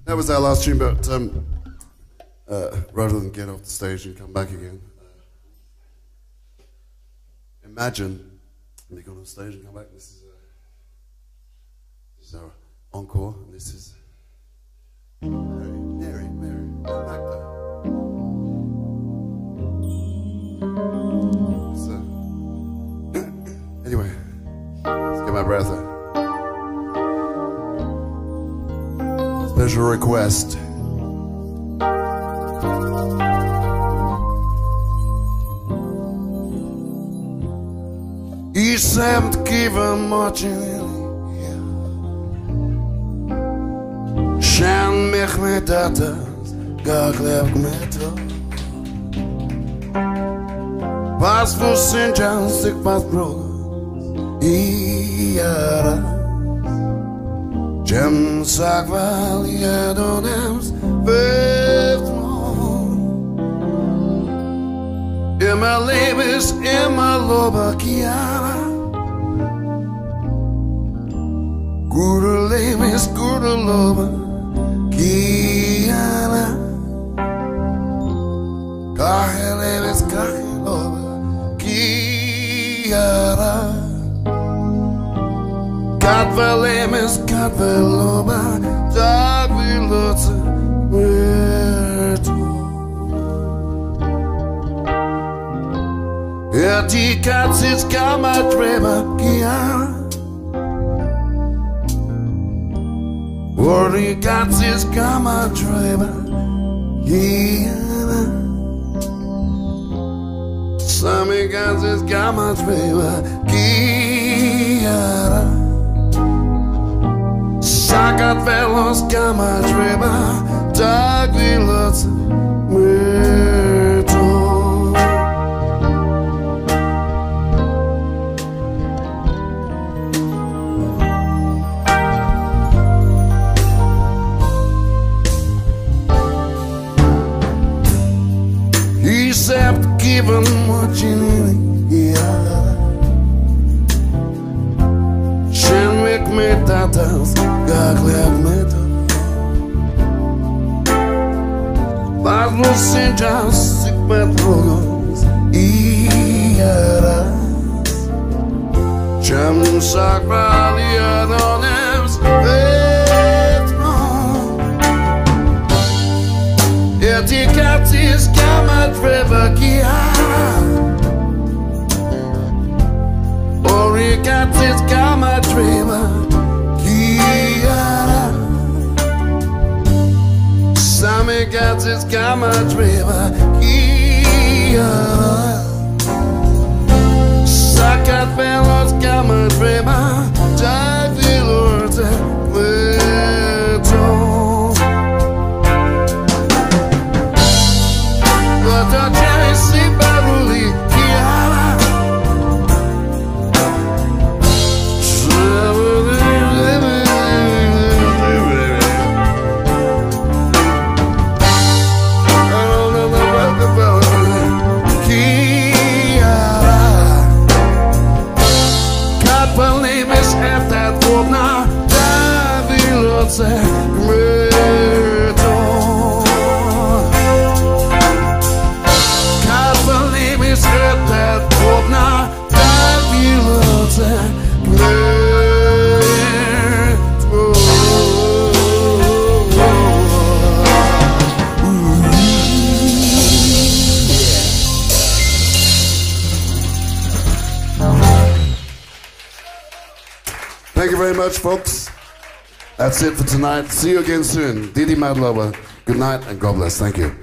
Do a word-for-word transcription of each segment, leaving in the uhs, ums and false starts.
That was our last tune, but um, uh, rather than get off the stage and come back again, uh, imagine me going on stage and come back. This is, uh, this is our encore, and this is Mary, Mary, Mary, Magda. So, anyway, let's get my breath out. Special request. I sem tkiva močili Šan mich mit tatas Gaglev gmeto Pas vusin jansik pas brogas Iara Jem sagval jedonems Vevtmon Immer lebis, immer loba kiara Guru lebis, guru loba kiara Kahe lebis, kahe loba kiara Katva lebis, katva loba Dag vi lutse mertu Ja, die Katze ist Kammertreiber, ja. Oh, die Katze ist Kammertreiber, ja. Same Katze ist Kammertreiber, ja. Sakat velos Kammertreiber, Tag wie Lutze, Myrto. Except given what you need, yeah. Shenwick me tatas, gaglev me to. Baslo sinjas, sick petrogos, iaras. Chem sakralia donems, vetron. Etikatis kamat revakia. Orikatis kamat revakia. Samikatis kamat revakia. Sakat velos kamat revakia. Javilorte veton. Jesi baruli kiara kiara Kat beliebis efter tvåna där vi låt sig möta That åpna der vi låter blødt Thank you very much, folks. That's it for tonight. See you again soon. Didi Madlova. Good night and God bless. Thank you.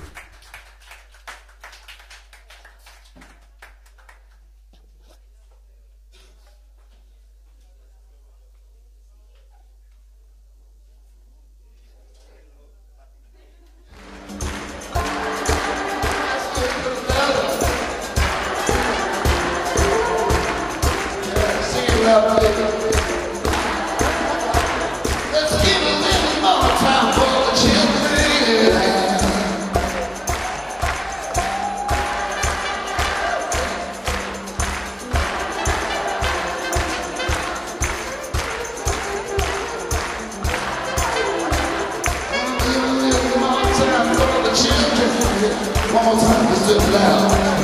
Let's give a little more time for the children. One more time, let's do it loud.